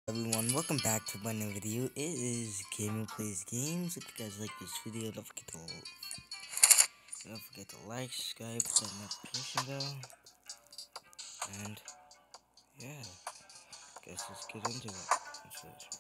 Everyone, welcome back to my new video. It is Gamer Plays Games. If you guys like this video, don't forget to like, subscribe, hit that notification bell, and yeah, guess let's get into it.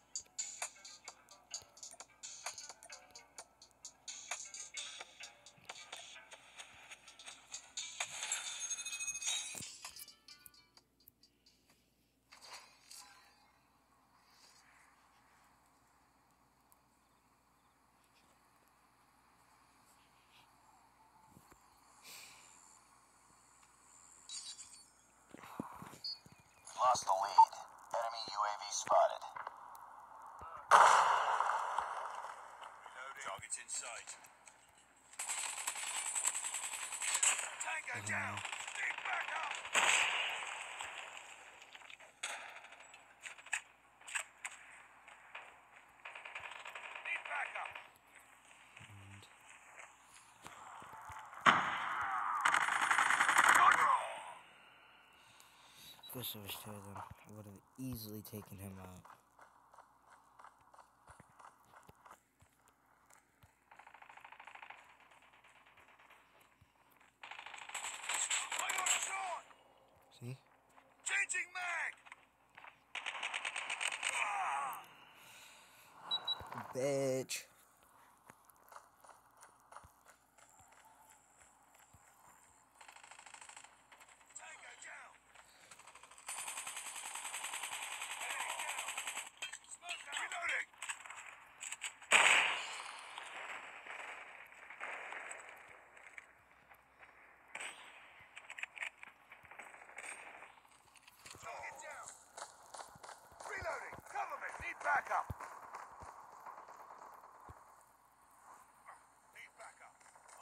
Lost the lead. Enemy UAV spotted. Target's in sight. Tango down. Need backup. Need backup. Of course, I wish to them. I would have easily taken him out. I got a shot. See? Changing mag. Bitch. Tango down. Smoke out. Reloading. Target down. Reloading. Cover me. Need backup. Need backup.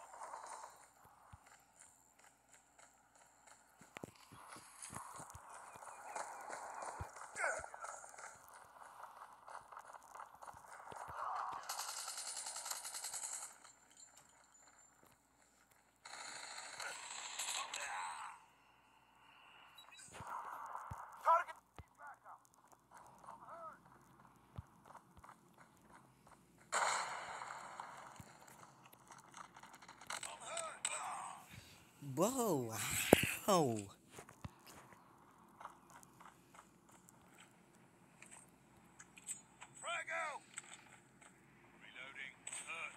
Target. Need backup. I'm hurt. I'm hurt. Whoa! Wow! Frag out. Reloading. Hurt.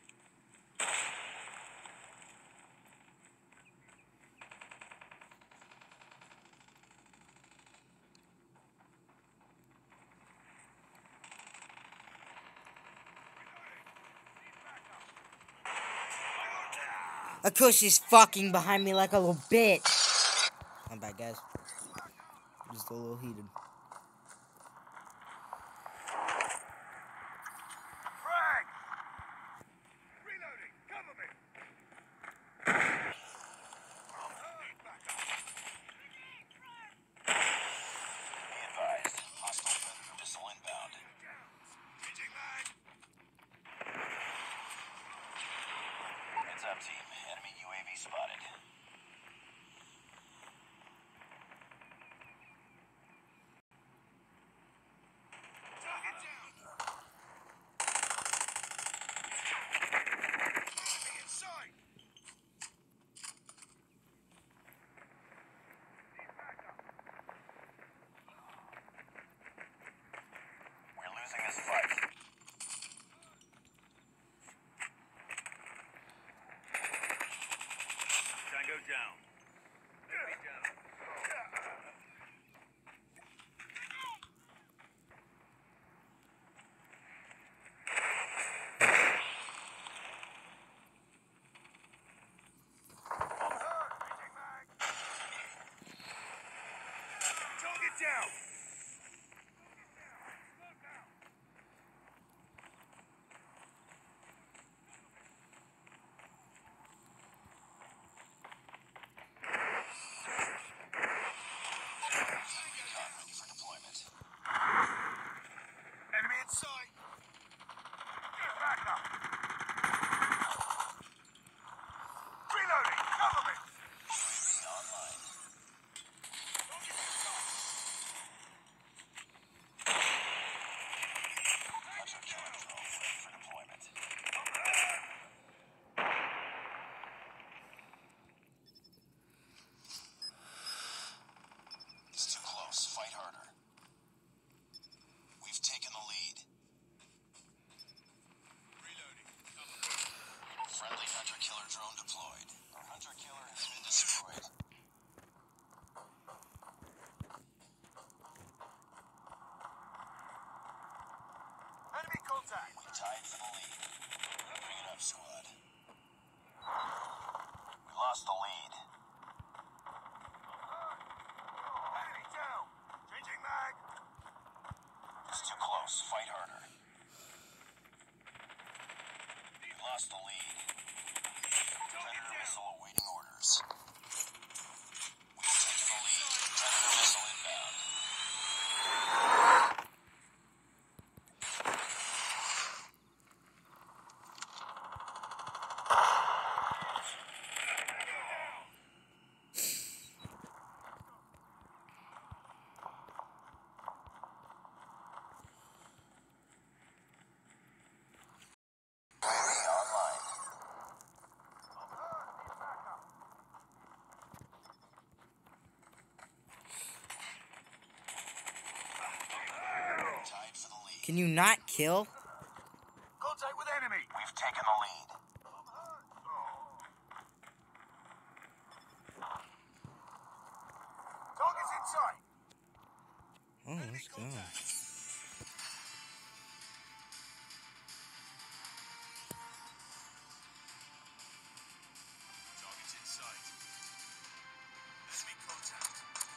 Of course, she's fucking behind me like a little bitch. I'm back, guys. Just a little heated. Frag. Reloading. Cover me. I'm hurt. Be advised. Hostile predator missile inbound. Changing mag. Heads up, team. Enemy UAV spotted. Target down. Enemy in sight. Need backup. We're losing this fight. Tango down. Enemy down. I'm hurt. Changing mag. Target down. Smoke out. Ready for deployment. Enemy in sight. Get back up. Reloading. Cover me. UAV online. Target in sight. We've taken the lead. Reloading. Cover me. Friendly hunter-killer drone deployed. Our hunter-killer has been destroyed. Enemy contact. We tied for the lead. Bring it up, squad. We lost the lead. Enemy down. Changing mag. It's too close. Fight harder. We lost the lead. Predator missile awaiting orders. We've taken the lead. Predator missile inbound. Online. Tied for the lead. Can you not kill? Contact with enemy. We've taken the lead. Target's in sight. Oh, let's go. Target's in sight. Enemy contact.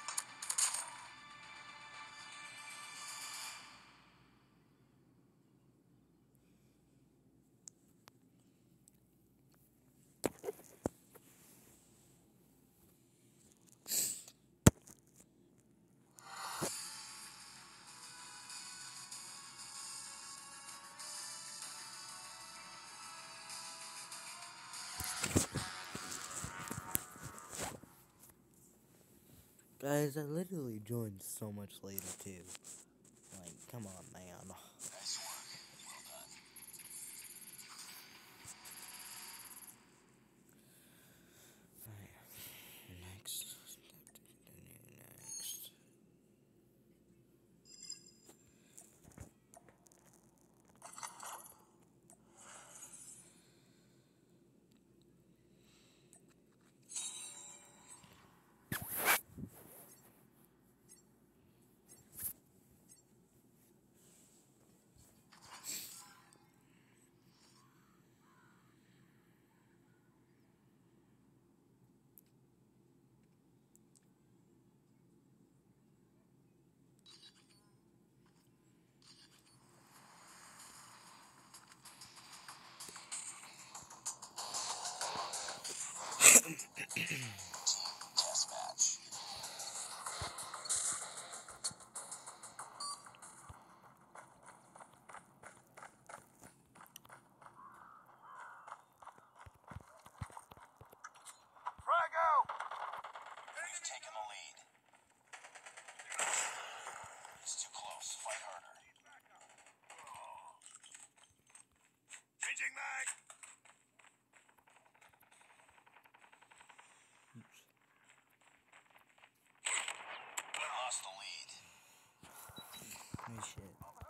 Guys, I literally joined so much later too. Like, come on, man. Nice work. Well done. Alright, next. Step to continue next. Team deathmatch. Frag out. We've taken the lead. It's too close. Fight harder. Changing mag. We lost the lead. No shit.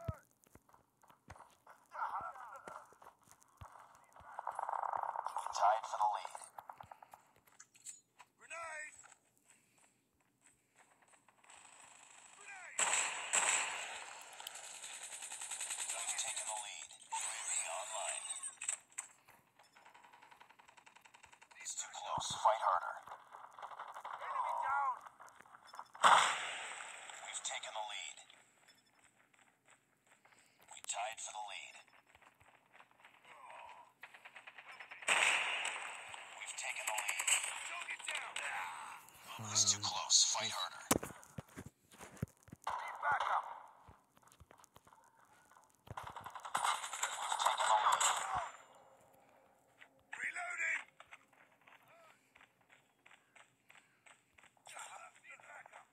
We tied for the lead. Grenade. Grenade. We've taken the lead. UAV online. It's too close. Fight harder. Enemy down. We've taken the lead. We tied for the lead. We've taken the lead. Target down. It's too close. Fight harder. Need backup. We've taken the lead. Reloading. Need backup.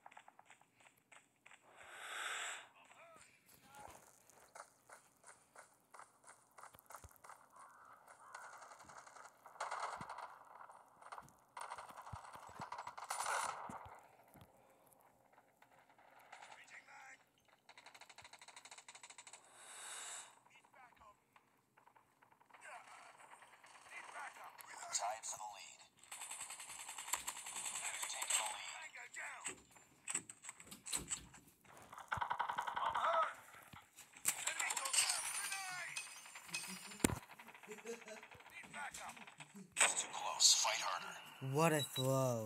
close. Fight harder. What a throw.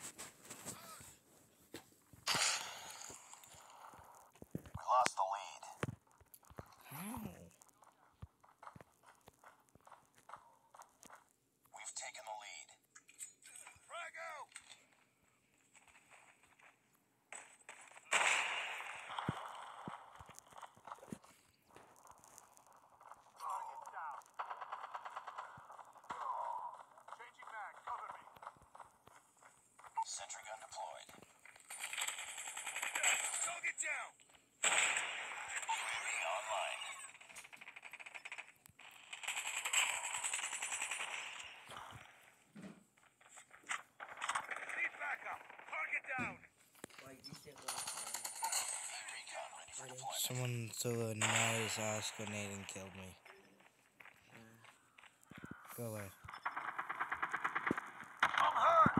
We lost the lead. How? We've taken the lead. Frag out! Target down. Changing mag, cover me. Sentry gun deployed. Target down! UAV online. Need backup. Target down. Recon ready for deployment. Someone threw a nice ass grenade and killed me. Go away. I'm hurt.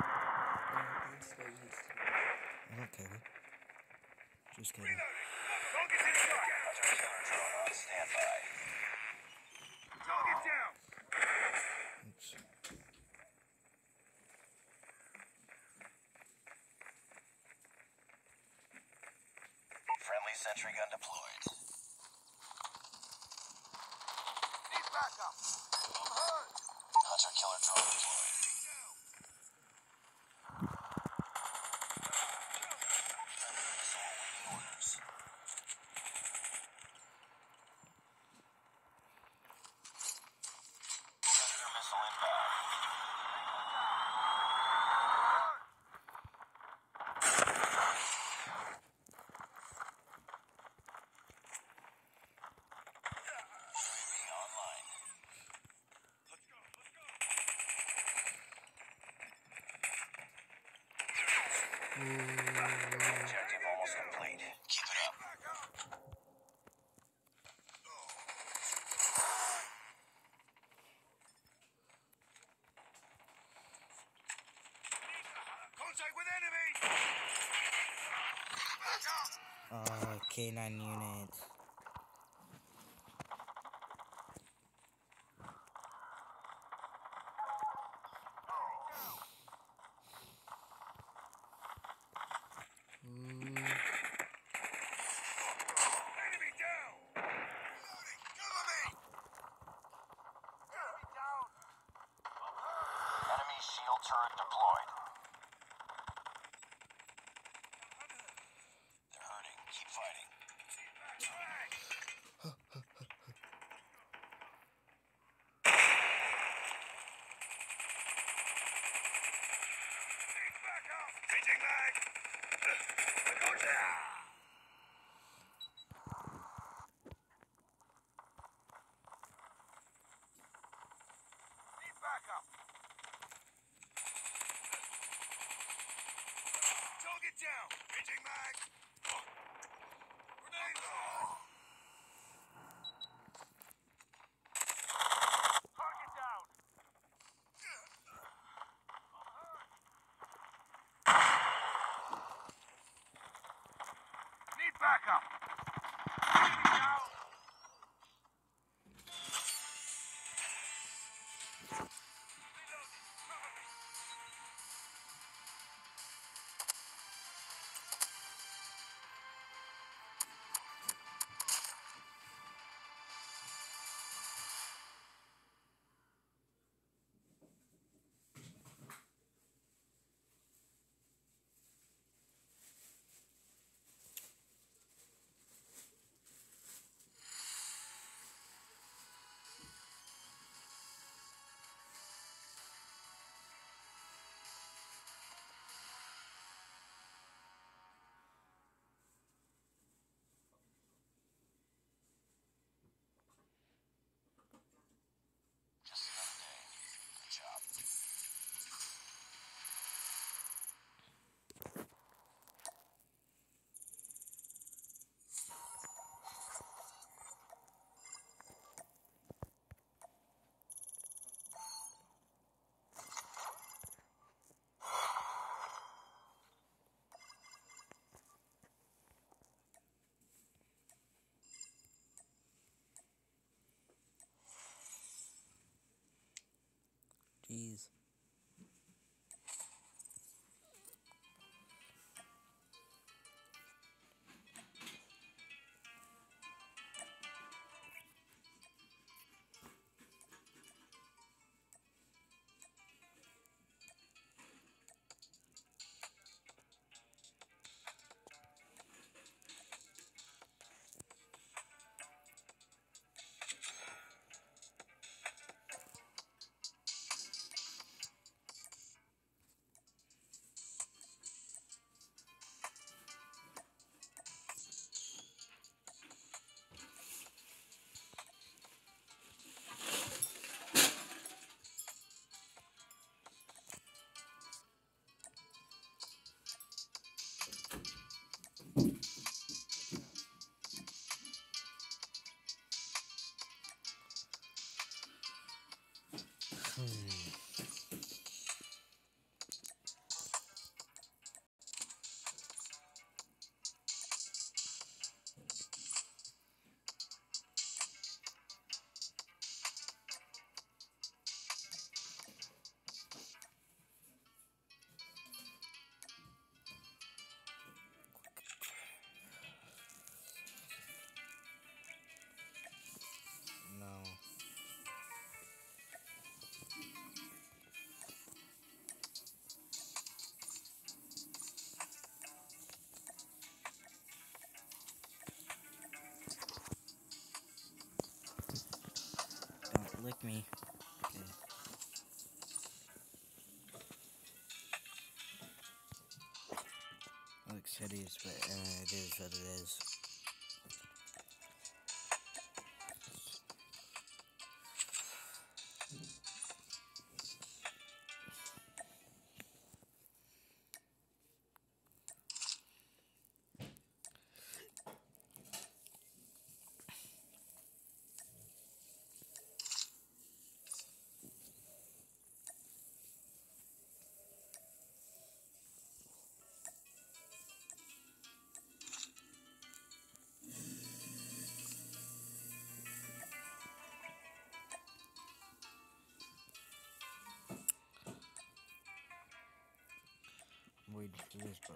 I don't care. Just kidding. Reloading. Target's in shot. Hunter killer drone on standby. Target down. Oops. Friendly sentry gun deployed. Need backup. I'm hurt. Hunter killer drone deployed. Down. Predator missile awaiting orders. Predator missile inbound. UAV online. Let's go. Let's go. Objective almost complete. Keep it up. Back up. Contact with enemy. Back up. K9 unit. Enemy down. Reloading. Cover me. Enemy down. Enemy shield turret deployed. They're hurting. Keep fighting. Need backup. Changing mag. Go down. Need backup. Target down. Changing mag. Grenade. Target down. Need backup. Enemy down. Reloading. Cover me. Just another day. Good job. Jeez. fuck me. Okay. Looks hideous, but it is what it is. I'm waiting for this, bro.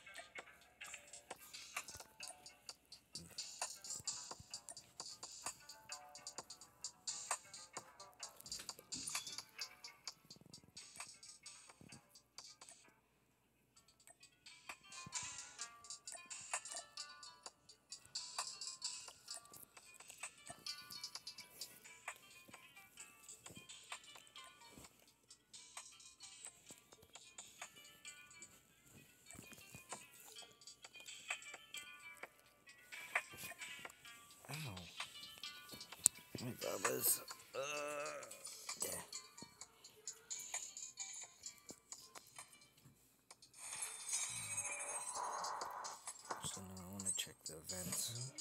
Ow. My God, was, yeah. So now I want to check the events.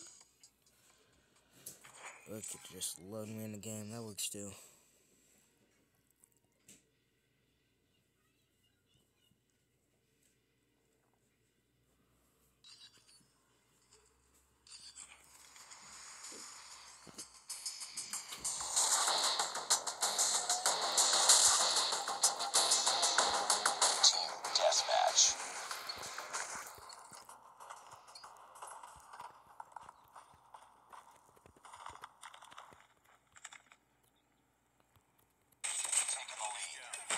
Look, it just load me in the game. That works too. Team deathmatch. Taking the lead.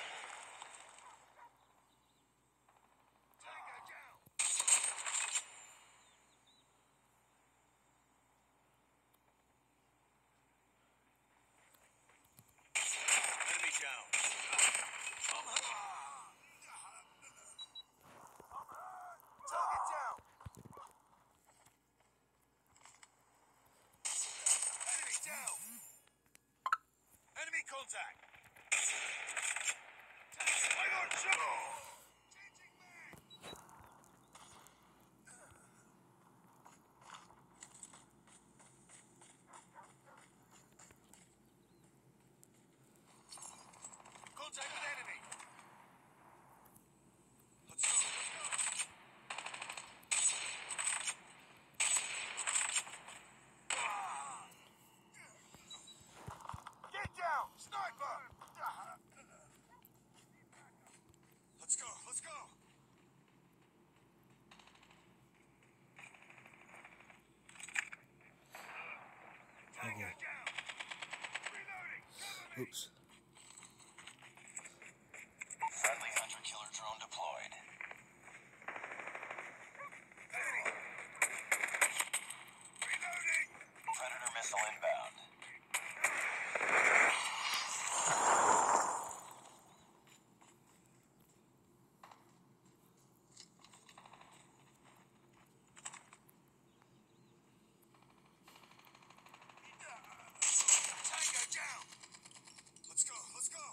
Tango down. Enemy down. I'm hurt. Target down. Enemy down. Enemy contact. I got trouble. Changing mag. Contact with enemy. Let's go. Let's go. Get down. Sniper. Let's go. Let's go. Tango down. Reloading. Cover me. Oops. Friendly hunter-killer drone deployed. Enemy. Reloading. Predator missile inbound. Tango down. Let's go. Let's go.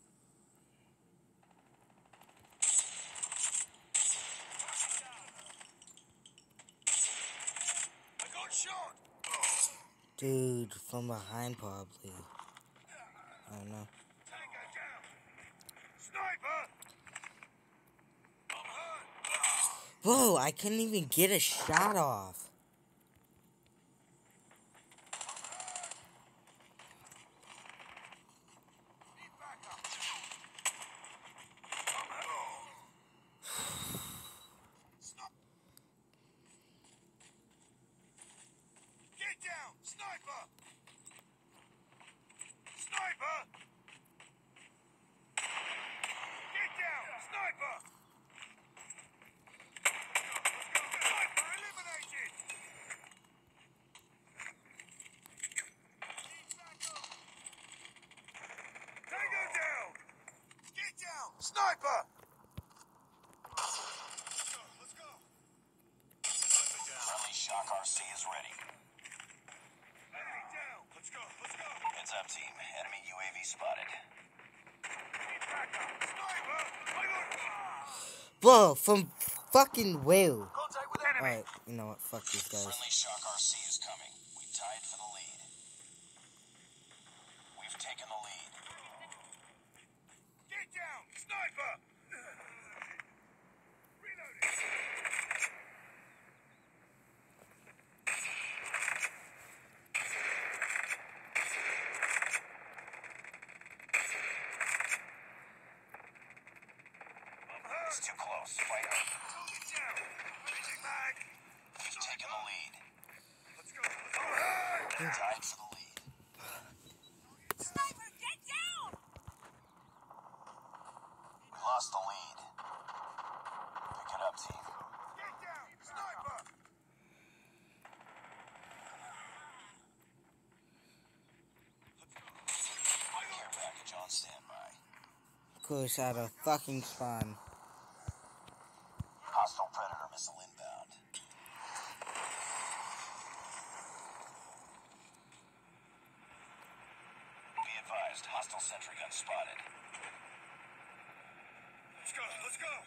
I got shot. Dude, from behind probably. I don't know. Tango down. Sniper. I'm hurt. Whoa, I couldn't even get a shot off. Need backup. I'm hurt. Stop. Get down. Sniper. Sniper. Get down. Sniper. Sniper eliminated. Need backup. is ready. Enemy down. Let's go. Let's go. Heads up, team. Enemy UAV spotted. Need backup. Sniper. Bro, from fucking whale. Contact with enemy. Alright, you know what? Fuck these guys. Friendly Shock RC is coming. We tied for the lead. We've taken the lead. Get down. Sniper. Reloading. It's too close. Fight hard. Get down. Changing mag. We've taken the lead. Let's go. Let's go. Tied for the lead. Sniper, get down! We lost the lead. Pick it up, team. Get down. Sniper. Care package on standby. Close out of fucking spawn. Hostile Predator missile inbound. Be advised, hostile sentry gun spotted. Let's go. Let's go.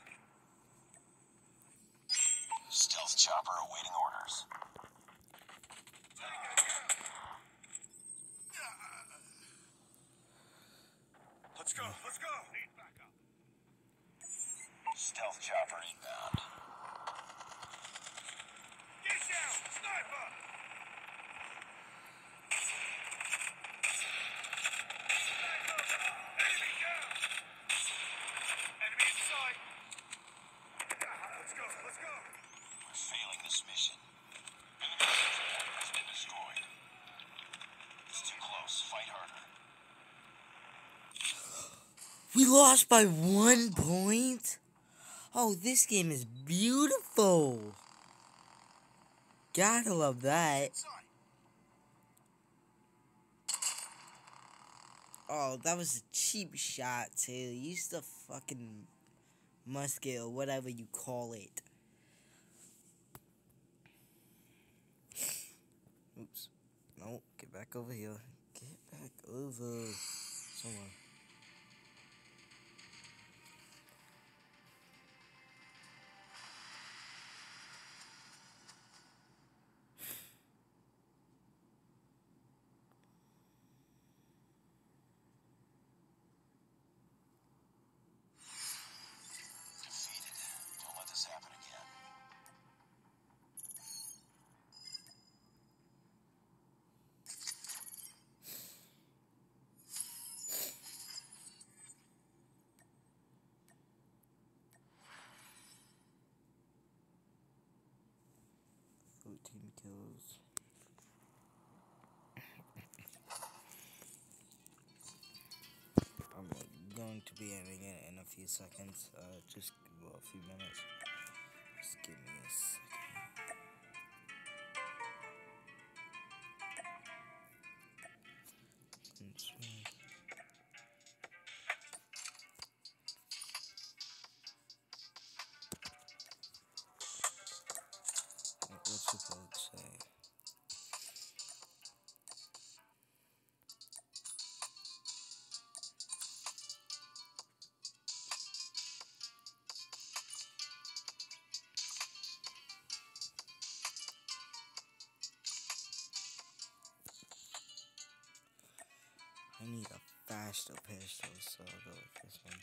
Stealth chopper awaiting orders. Let's go. Let's go. Need backup. Stealth chopper inbound. Get down. Sniper. Enemy down. Enemy in sight. Let's go. Let's go. We're failing this mission. Enemy sentry gun has been destroyed. It's too close. Fight harder. We lost by 1 point? Oh, this game is beautiful. Gotta love that. Sight. Oh, that was a cheap shot, too. Use the fucking musket or whatever you call it. Oops. No, get back over here. Get back over. Somewhere. Defeated. Don't let this happen again. Kills. I'm going to be ending it in a few seconds. Just a few minutes. Just give me a second. What's the code say? I need a faster pistol, so I'll go with this one.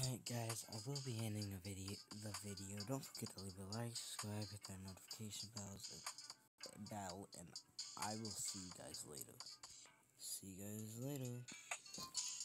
Alright guys, I will be ending the video. Don't forget to leave a like, subscribe, hit that notification bell, and I will see you guys later. See you guys later.